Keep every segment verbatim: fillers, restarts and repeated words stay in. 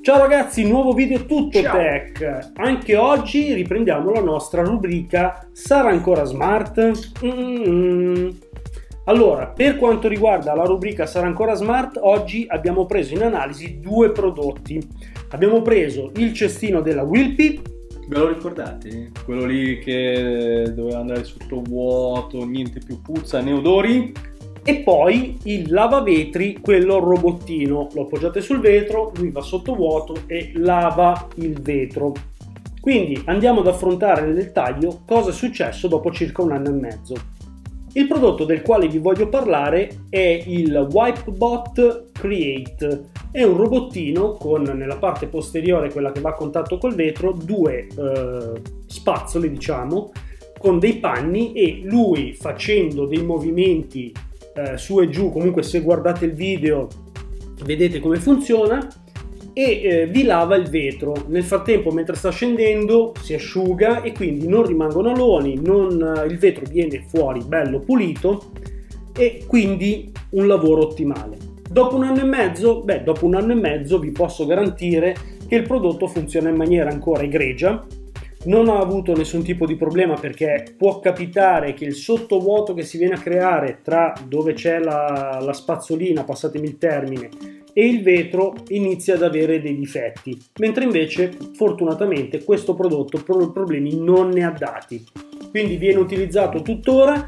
Ciao ragazzi, nuovo video tutto Ciao. tech. Anche oggi riprendiamo la nostra rubrica Sarà ancora smart? Mm-hmm. Allora, per quanto riguarda la rubrica Sarà ancora smart, oggi abbiamo preso in analisi due prodotti. Abbiamo preso il cestino della Wilpy. Ve lo ricordate? Quello lì che doveva andare sotto vuoto, niente più puzza né odori. E poi il lavavetri, quello robottino. Lo appoggiate sul vetro, lui va sotto vuoto e lava il vetro. Quindi andiamo ad affrontare nel dettaglio cosa è successo dopo circa un anno e mezzo. Il prodotto del quale vi voglio parlare è il WipeBot Create. È un robottino con nella parte posteriore, quella che va a contatto col vetro, due eh, spazzole, diciamo, con dei panni, e lui, facendo dei movimenti eh, su e giù, comunque se guardate il video vedete come funziona, e eh, vi lava il vetro. Nel frattempo, mentre sta scendendo, si asciuga e quindi non rimangono aloni, non, il vetro viene fuori bello pulito, e quindi un lavoro ottimale. Dopo un anno e mezzo, beh, dopo un anno e mezzo vi posso garantire che il prodotto funziona in maniera ancora egregia. Non ha avuto nessun tipo di problema, perché può capitare che il sottovuoto che si viene a creare tra dove c'è la, la spazzolina, passatemi il termine, e il vetro inizia ad avere dei difetti, mentre invece fortunatamente questo prodotto problemi non ne ha dati, quindi viene utilizzato tuttora.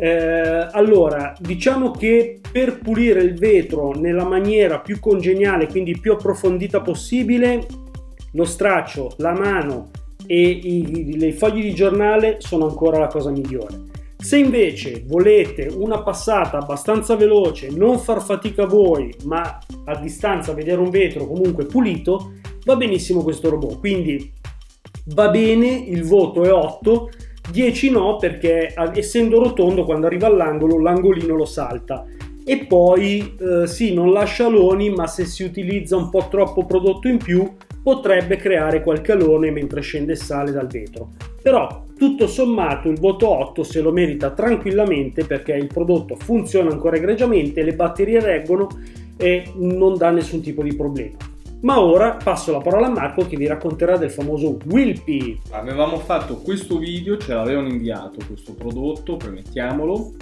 Eh, allora, diciamo che per pulire il vetro nella maniera più congeniale, quindi più approfondita possibile, lo straccio, la mano e i, i fogli di giornale sono ancora la cosa migliore. Se invece volete una passata abbastanza veloce, non far fatica voi, ma a distanza vedere un vetro comunque pulito, va benissimo questo robot. Quindi va bene, il voto è otto, dieci no, perché essendo rotondo quando arriva all'angolo l'angolino lo salta. E poi eh, sì, non lascia aloni, ma se si utilizza un po' troppo prodotto in più potrebbe creare qualche alone mentre scende e sale dal vetro. Però tutto sommato il voto otto se lo merita tranquillamente, perché il prodotto funziona ancora egregiamente, le batterie reggono e non dà nessun tipo di problema. Ma ora passo la parola a Marco, che vi racconterà del famoso Wilpy. Avevamo fatto questo video, ce l'avevano inviato questo prodotto, premettiamolo,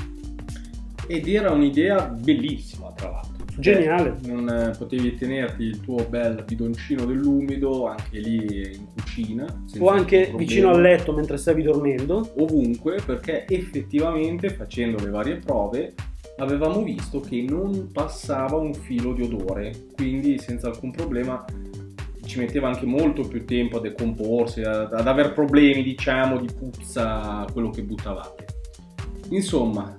ed era un'idea bellissima, tra l'altro. Geniale. Non eh, potevi tenerti il tuo bel bidoncino dell'umido anche lì in cucina, o anche vicino al letto mentre stavi dormendo, ovunque, perché effettivamente facendo le varie prove avevamo visto che non passava un filo di odore, quindi senza alcun problema. Ci metteva anche molto più tempo a decomporsi, ad, ad aver problemi, diciamo, di puzza quello che buttavate. Insomma,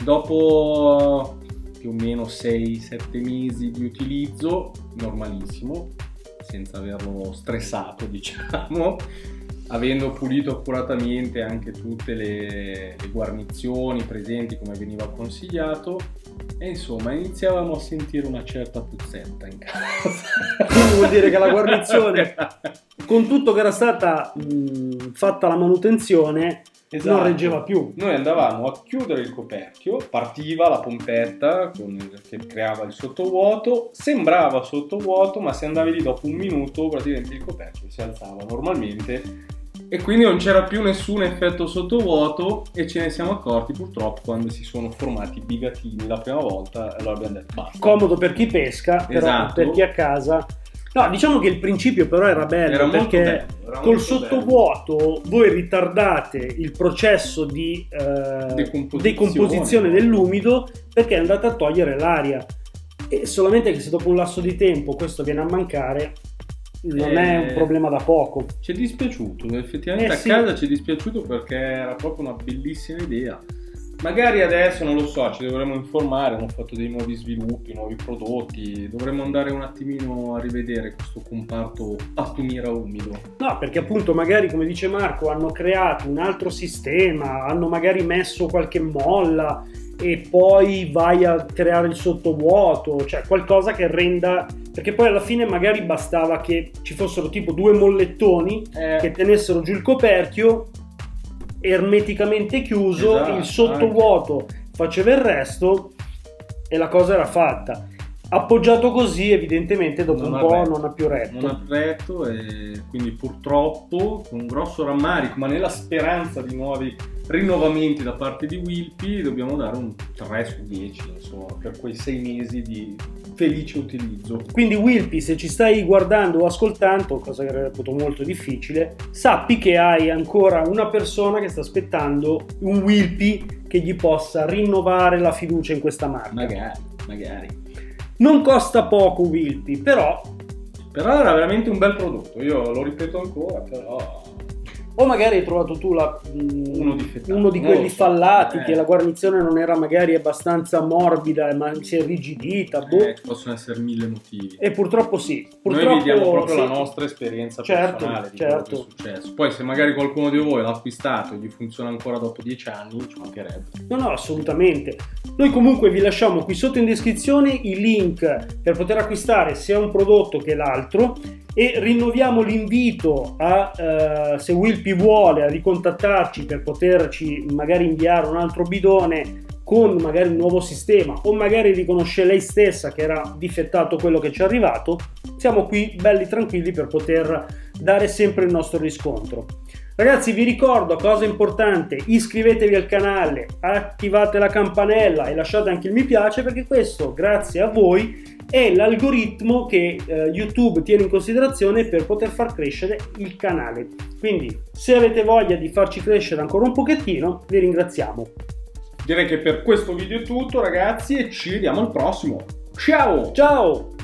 dopo più o meno sei sette mesi di utilizzo, normalissimo, senza averlo stressato, diciamo, avendo pulito accuratamente anche tutte le, le guarnizioni presenti come veniva consigliato, e insomma iniziavamo a sentire una certa puzzetta in casa. Quindi vuol dire che la guarnizione, con tutto che era stata mh, fatta la manutenzione, esatto, non reggeva più. Noi andavamo a chiudere il coperchio, partiva la pompetta con il, che creava il sottovuoto, sembrava sottovuoto, ma se andavi lì dopo un minuto praticamente il coperchio si alzava normalmente e quindi non c'era più nessun effetto sottovuoto, e ce ne siamo accorti purtroppo quando si sono formati i bigatini la prima volta, e allora abbiamo detto basta. Comodo per chi pesca, però esatto, per chi a casa... No, diciamo che il principio però era bello, era perché bello, era col sottovuoto bello. Voi ritardate il processo di eh, decomposizione. decomposizione dell'umido, perché andate a togliere l'aria, e solamente che se dopo un lasso di tempo questo viene a mancare non eh, è un problema da poco. Ci è dispiaciuto, effettivamente eh, a sì. casa ci è dispiaciuto, perché era proprio una bellissima idea. Magari adesso, non lo so, ci dovremmo informare, hanno fatto dei nuovi sviluppi, nuovi prodotti, dovremmo andare un attimino a rivedere questo comparto pattumiera umido. No, perché appunto magari, come dice Marco, hanno creato un altro sistema, hanno magari messo qualche molla e poi vai a creare il sottovuoto, cioè qualcosa che renda... Perché poi alla fine magari bastava che ci fossero tipo due mollettoni eh. che tenessero giù il coperchio, ermeticamente chiuso, esatto, il sottovuoto anche faceva il resto e la cosa era fatta. Appoggiato così, evidentemente dopo Non un ha po' retto. non ha più retto. Non ha retto e quindi purtroppo con un grosso rammarico, ma nella speranza di nuovi rinnovamenti da parte di Wilpi, dobbiamo dare un tre su dieci, insomma, per quei sei mesi di felice utilizzo. Quindi Wilpi, se ci stai guardando o ascoltando, cosa che reputo molto difficile, sappi che hai ancora una persona che sta aspettando un Wilpi che gli possa rinnovare la fiducia in questa marca. Magari, magari. Non costa poco Wilpi, però... Però era veramente un bel prodotto, io lo ripeto ancora, però... O magari hai trovato tu la, uno, uno di non quelli lo so. fallati, eh. che la guarnizione non era magari abbastanza morbida, ma si è irrigidita. Boh. Eh, possono essere mille motivi. E purtroppo sì. Purtroppo, Noi vediamo proprio sì. la nostra esperienza Certo, personale di certo. quello che è successo. Poi se magari qualcuno di voi l'ha acquistato e gli funziona ancora dopo dieci anni, ci mancherebbe. No, no, assolutamente. Noi comunque vi lasciamo qui sotto in descrizione i link per poter acquistare sia un prodotto che l'altro e rinnoviamo l'invito a, eh, se Wilpi vuole, a ricontattarci per poterci magari inviare un altro bidone con magari un nuovo sistema o magari riconosce lei stessa che era difettato quello che ci è arrivato. Siamo qui belli tranquilli per poter dare sempre il nostro riscontro. Ragazzi, vi ricordo, cosa importante, iscrivetevi al canale, attivate la campanella e lasciate anche il mi piace, perché questo, grazie a voi, è l'algoritmo che eh, YouTube tiene in considerazione per poter far crescere il canale. Quindi, se avete voglia di farci crescere ancora un pochettino, vi ringraziamo. Direi che per questo video è tutto, ragazzi, e ci vediamo al prossimo. Ciao! Ciao!